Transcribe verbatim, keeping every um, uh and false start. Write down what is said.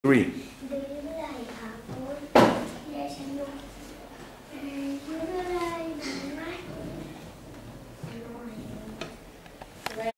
three. เรื่อยๆค่ะโอ้ยแย่ฉันดู